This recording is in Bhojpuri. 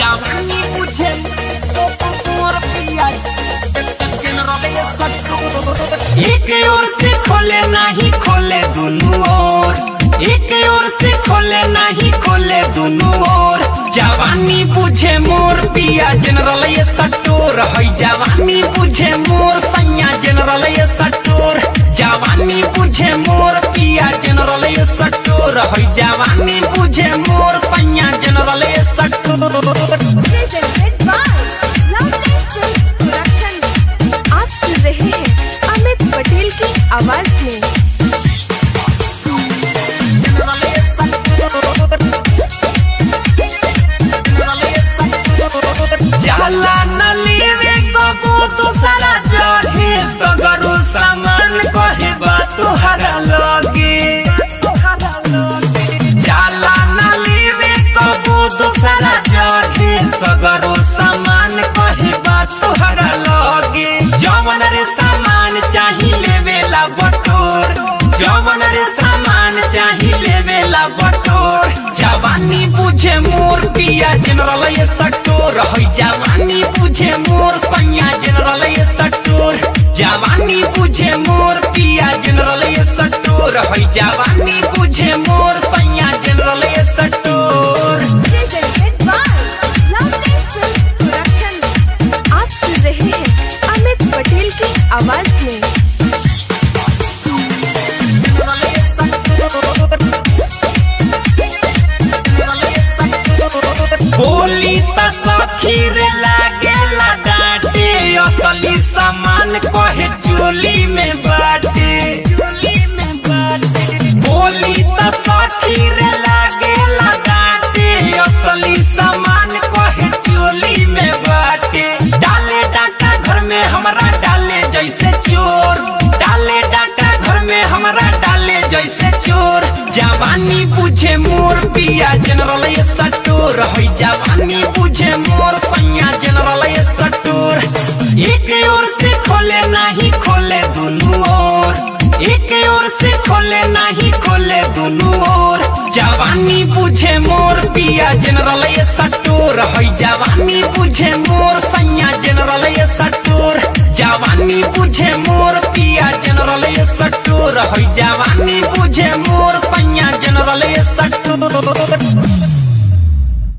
जवानी बुझे मोर पिया जनरल ये सट्टूर। एक ओर से खोले नहीं खोले दोनों ओर, एक ओर से खोले नहीं खोले दोनों ओर। जवानी बुझे मोर पिया जनरल ये सट्टूर है, जवानी बुझे मोर सैया जनरल ये सट्टूर। जवानी बुझे मोर पिया जनरल ये सट्टूर है, जवानी बुझे मोर सैया जनरल ये सट्टूर। आप सुन रहे हैं अमित पटेल की आवाज में। जाला न लेवे कबो दूसरा जगे, सगरो सामान कहे बा तोहरा लगे। जाला न लेवे कबो दूसरा जगे, सगरो सामान कहे बा तोहरा लगे। जवन रे सामान चाही लेवेला बटोर, जवन रे सामान चाही लेवेला बटोर। जवानी बुझे मोर पिया जनरल ये सट्टूर है, जवानी बुझे मोर सैया जनरल ये सट्टूर। जवानी बुझे मोर पिया जनरल ये सट्टूर है, जवानी बुझे मोर सैया जनरल ये सट्टूर। आप सुन रहे हैं अमित पटेल की आवाज में। बोली त सखी रे लागेला डांटे, असली सामान कहे चोली में बाटे, चोली में बाटे। बोली त सखी रे लागेला डांटे, असली सामान कहे चोली में बाटे। डाले डाका घर में हमरा डाले जैसे चोर, डाले डाका घर में हमरा डाले जैसे चोर। जवानी बुझे मोर पिया जनरल ये सट्टूर है, जवानी बुझे मोर सैया जनरल ये सट्टूर। एक ओर से खोले नहीं खोले दोनों ओर, एक ओर से खोले नहीं खोले दोनों ओर। जवानी बुझे मोर पिया जनरल ये सट्टूर है, जवानी बुझे मोर सैया जनरल ये सट्टूर। जवानी बुझे मोर पिया जनरल ये सट्टूर है, जवानी बुझे मोर सैया जनरल ये सट्टूर।